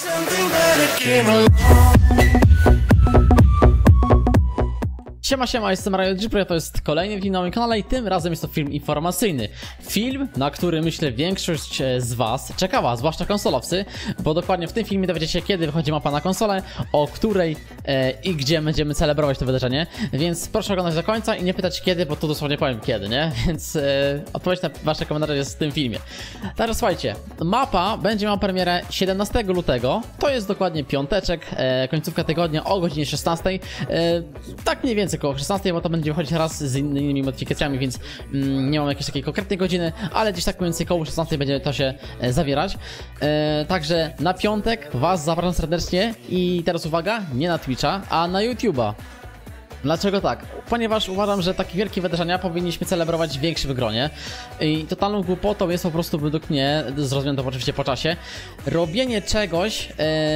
Siema, jestem RiotGPro, to jest kolejny film na moim kanale i tym razem jest to film informacyjny. Film, na który myślę większość z was czekała, zwłaszcza konsolowcy, bo dokładnie w tym filmie dowiecie się, kiedy wychodzi mapa na konsolę, o której i gdzie będziemy celebrować to wydarzenie. Więc proszę oglądać do końca i nie pytać kiedy, bo tu dosłownie powiem kiedy, nie? Więc odpowiedź na wasze komentarze jest w tym filmie. Teraz słuchajcie, mapa będzie miała premierę 17 lutego, to jest dokładnie piąteczek, końcówka tygodnia o godzinie 16. Tak mniej więcej około 16, bo to będzie wychodzić raz z innymi modyfikacjami, więc nie mam jakiejś takiej konkretnej godziny, ale gdzieś tak mniej więcej koło 16 będzie to się zawierać. Także na piątek was zapraszam serdecznie i teraz uwaga, nie na Twitcha, a na YouTube'a. Dlaczego tak? Ponieważ uważam, że takie wielkie wydarzenia powinniśmy celebrować w większym gronie i totalną głupotą jest po prostu według mnie, zrozumiałem to oczywiście po czasie, robienie czegoś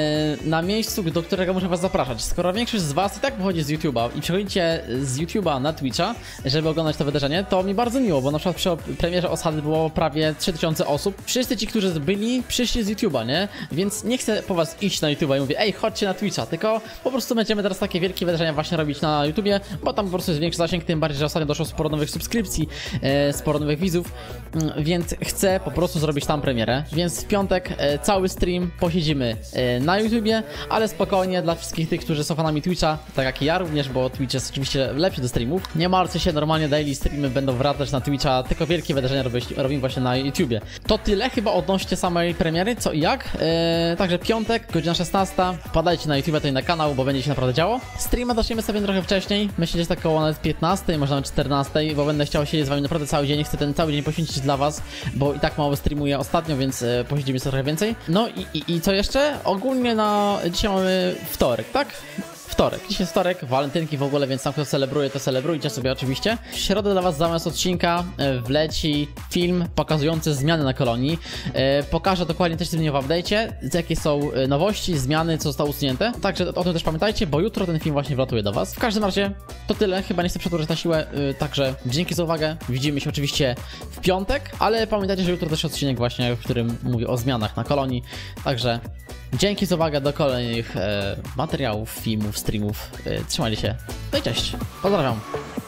na miejscu, do którego muszę was zapraszać. Skoro większość z was i tak wychodzi z YouTube'a i przechodzicie z YouTube'a na Twitcha, żeby oglądać to wydarzenie, to mi bardzo miło, bo na przykład przy premierze Osady było prawie 3000 osób. Wszyscy ci, którzy byli, przyszli z YouTube'a, nie? Więc nie chcę po was iść na YouTube'a i mówię, ej, chodźcie na Twitcha, tylko po prostu będziemy teraz takie wielkie wydarzenia właśnie robić na YouTube, bo tam po prostu jest większy zasięg, tym bardziej, że ostatnio doszło sporo nowych subskrypcji, sporo nowych widzów, więc chcę po prostu zrobić tam premierę, więc w piątek cały stream posiedzimy na YouTubie, ale spokojnie dla wszystkich tych, którzy są fanami Twitcha, tak jak ja również, bo Twitch jest oczywiście lepszy do streamów. Nie martwcie się, normalnie daily streamy będą wracać na Twitcha, tylko wielkie wydarzenia robimy właśnie na YouTubie. To tyle chyba odnośnie samej premiery, co i jak. Także piątek, godzina 16, wpadajcie na YouTube, to i na kanał, bo będzie się naprawdę działo. Streama zaczniemy sobie trochę wcześniej. Myślę, że tak około nawet 15, może nawet 14, bo będę chciał siedzieć z wami naprawdę cały dzień. Chcę ten cały dzień poświęcić dla was, bo i tak mało streamuję ostatnio, więc posiedzimy sobie trochę więcej. No i co jeszcze? Ogólnie dzisiaj mamy wtorek, tak? Wtorek. Dzisiaj jest wtorek, walentynki w ogóle, więc tam kto celebruje, to celebrujcie sobie oczywiście. W środę dla was zamiast odcinka wleci film pokazujący zmiany na kolonii. Pokażę dokładnie też w update'cie, jakie są nowości, zmiany, co zostało usunięte. Także o tym też pamiętajcie, bo jutro ten film właśnie wlatuje do was. W każdym razie to tyle, chyba nie chcę przedłużać na siłę, także dzięki za uwagę. Widzimy się oczywiście w piątek, ale pamiętajcie, że jutro też odcinek właśnie, w którym mówię o zmianach na kolonii. Także dzięki za uwagę, do kolejnych materiałów, filmów, streamów. Trzymajcie się. No i cześć. Pozdrawiam.